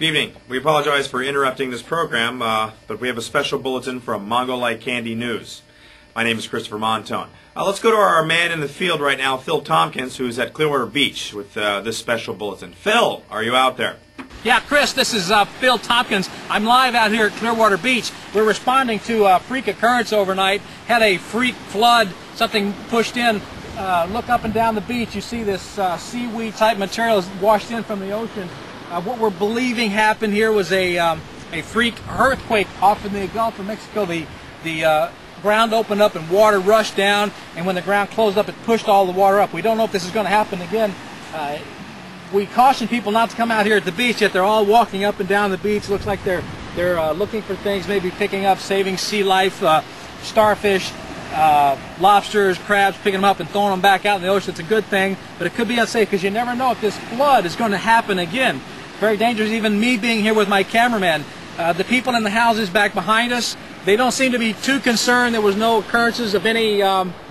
evening. We apologize for interrupting this program, but we have a special bulletin from Mongolite Candy News. My name is Christopher Montone. Let's go to our man in the field right now, Phil Tompkins, who is at Clearwater Beach with this special bulletin. Phil, are you out there? Yeah, Chris, this is Phil Tompkins. I'm live out here at Clearwater Beach. We're responding to a freak occurrence overnight. Had a freak flood, something pushed in. Look up and down the beach. You see this seaweed type material washed in from the ocean. What we're believing happened here was a freak earthquake off in the Gulf of Mexico. The ground opened up and water rushed down, and when the ground closed up, it pushed all the water up. We don't know if this is going to happen again. We caution people not to come out here at the beach, yet they're all walking up and down the beach. Looks like they're looking for things, maybe picking up, saving sea life, starfish, lobsters, crabs, picking them up and throwing them back out in the ocean. It's a good thing, but it could be unsafe because you never know if this flood is going to happen again. Very dangerous, even me being here with my cameraman. The people in the houses back behind us, they don't seem to be too concerned. There was no occurrences of any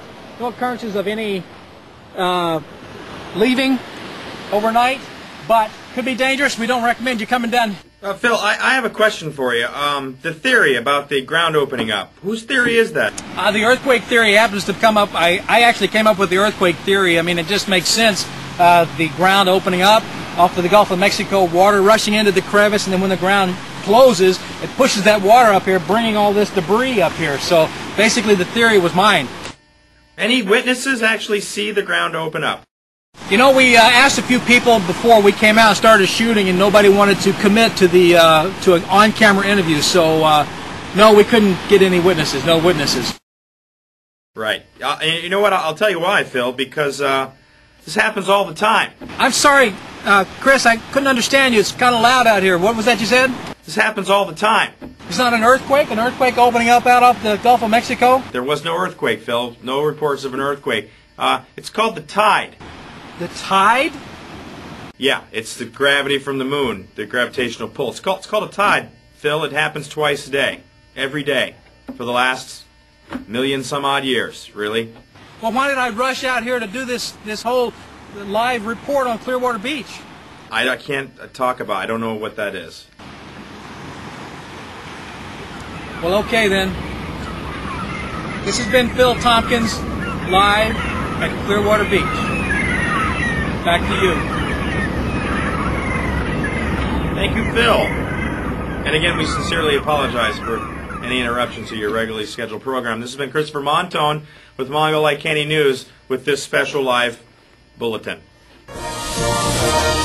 leaving overnight, but could be dangerous. We don't recommend you coming down. Phil, I have a question for you. The theory about the ground opening up, whose theory is that? The earthquake theory happens to come up. I actually came up with the earthquake theory. I mean, it just makes sense. The ground opening up off of the Gulf of Mexico, water rushing into the crevice, and then when the ground closes, it pushes that water up here, bringing all this debris up here. So basically the theory was mine. Any witnesses actually see the ground open up? You know, we asked a few people before we came out and started shooting, and nobody wanted to commit to to an on-camera interview. So no, we couldn't get any witnesses. No witnesses. Right. You know what? I'll tell you why, Phil. Because this happens all the time. I'm sorry, Chris. I couldn't understand you. It's kind of loud out here. What was that you said? This happens all the time. It's not an earthquake? An earthquake opening up out off the Gulf of Mexico? There was no earthquake, Phil. No reports of an earthquake. It's called the tide. The tide? Yeah, it's the gravity from the moon, the gravitational pull. It's called a tide, Phil. It happens twice a day, every day, for the last million-some-odd years, really. Well, why did I rush out here to do this whole live report on Clearwater Beach? I can't talk about it. I don't know what that is. Well, okay then. This has been Phil Tompkins, live at Clearwater Beach. Back to you. Thank you, Phil. And again, we sincerely apologize for any interruption to your regularly scheduled program. This has been Christopher Montone with Mongolite Candy News with this special live bulletin.